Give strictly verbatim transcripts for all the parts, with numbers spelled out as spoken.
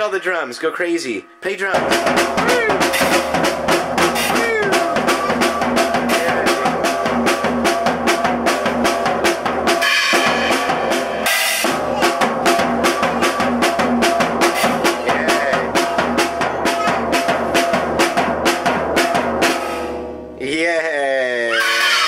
all the drums. Go crazy. Play drums. Yeah.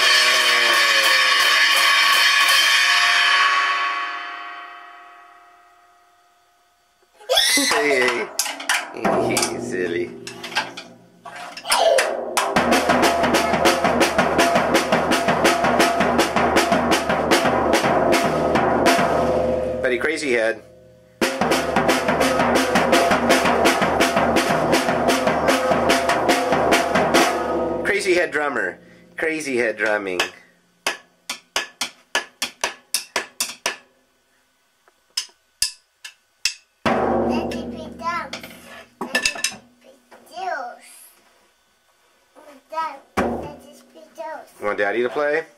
Hey, hey, silly. Buddy Crazy Head. Crazy Head drummer. Crazy Head drumming. You want Daddy to play?